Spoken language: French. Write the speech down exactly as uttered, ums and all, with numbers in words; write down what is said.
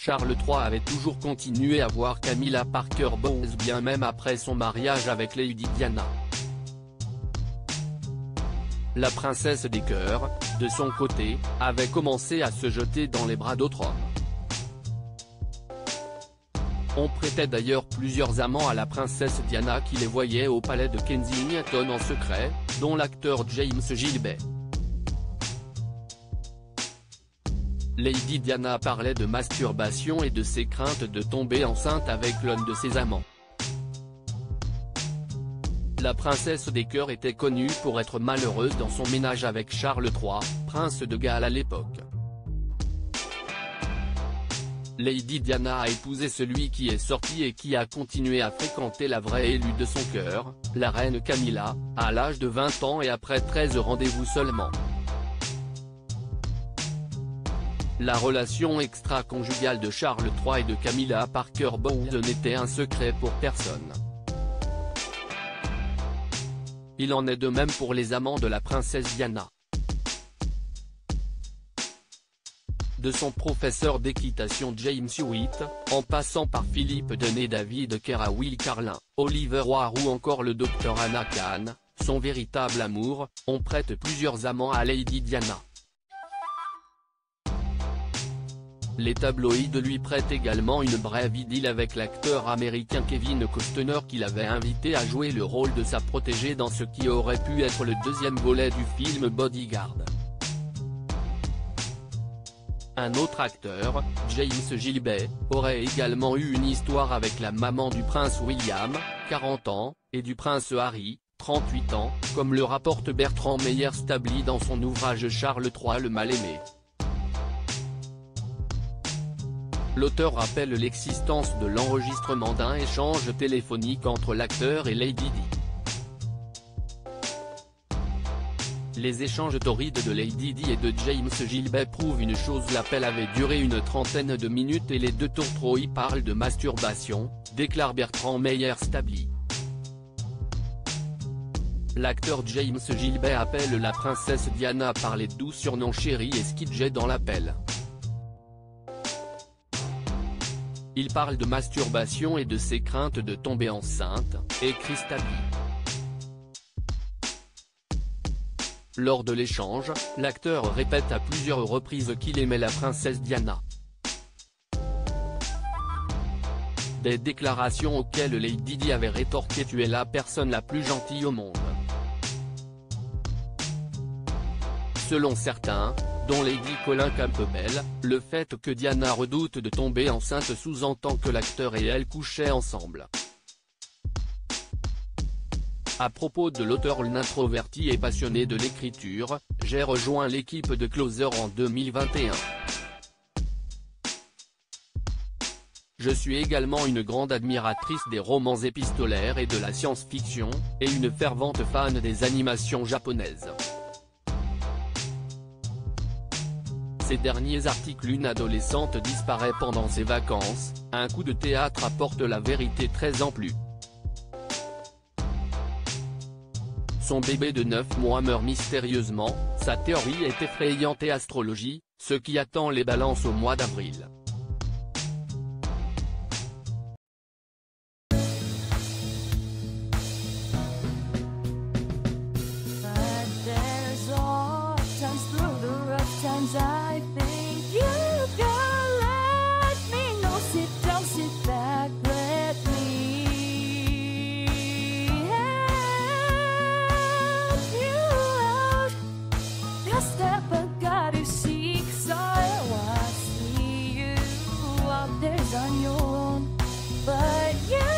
Charles trois avait toujours continué à voir Camilla Parker Bowles bien même après son mariage avec Lady Diana. La princesse des cœurs, de son côté, avait commencé à se jeter dans les bras d'autres hommes. On prêtait d'ailleurs plusieurs amants à la princesse Diana qui les voyait au palais de Kensington en secret, dont l'acteur James Gilbert. Lady Diana parlait de masturbation et de ses craintes de tomber enceinte avec l'un de ses amants. La princesse des cœurs était connue pour être malheureuse dans son ménage avec Charles trois, prince de Galles à l'époque. Lady Diana a épousé celui qui est sorti et qui a continué à fréquenter la vraie élue de son cœur, la reine Camilla, à l'âge de vingt ans et après treize rendez-vous seulement. La relation extra-conjugale de Charles trois et de Camilla Parker Bowles n'était un secret pour personne. Il en est de même pour les amants de la princesse Diana. De son professeur d'équitation James Hewitt, en passant par Philippe Denet, David Kerr, Will Carlin, Oliver Ware ou encore le docteur Anna Kahn, son véritable amour, on prête plusieurs amants à Lady Diana. Les tabloïds lui prêtent également une brève idylle avec l'acteur américain Kevin Costner qui l'avait invité à jouer le rôle de sa protégée dans ce qui aurait pu être le deuxième volet du film Bodyguard. Un autre acteur, James Gilbert, aurait également eu une histoire avec la maman du prince William, quarante ans, et du prince Harry, trente-huit ans, comme le rapporte Bertrand Meyer-Stably dans son ouvrage Charles trois le mal-aimé. L'auteur rappelle l'existence de l'enregistrement d'un échange téléphonique entre l'acteur et Lady Di. Les échanges torrides de Lady Di et de James Gilbert prouvent une chose: l'appel avait duré une trentaine de minutes et les deux tourtereaux y parlent de masturbation, déclare Bertrand Meyer-Stably. L'acteur James Gilbert appelle la princesse Diana par les doux surnoms chérie et Skidget dans l'appel. Il parle de masturbation et de ses craintes de tomber enceinte, écrit Stably. Lors de l'échange, l'acteur répète à plusieurs reprises qu'il aimait la princesse Diana. Des déclarations auxquelles Lady Di avait rétorqué: tu es la personne la plus gentille au monde. Selon certains, dont Lady Colin Campbell, le fait que Diana redoute de tomber enceinte sous-entend que l'acteur et elle couchaient ensemble. À propos de l'auteur l'introverti et passionné de l'écriture, j'ai rejoint l'équipe de Closer en deux mille vingt et un. Je suis également une grande admiratrice des romans épistolaires et de la science-fiction, et une fervente fan des animations japonaises. Ces derniers articles: une adolescente disparaît pendant ses vacances, un coup de théâtre apporte la vérité treize ans plus. Son bébé de neuf mois meurt mystérieusement, sa théorie est effrayante et astrologie, ce qui attend les balances au mois d'avril. I think you can let me know. Sit down, sit back, let me help you out. The step I gotta seek, so I see you out there on your own, but you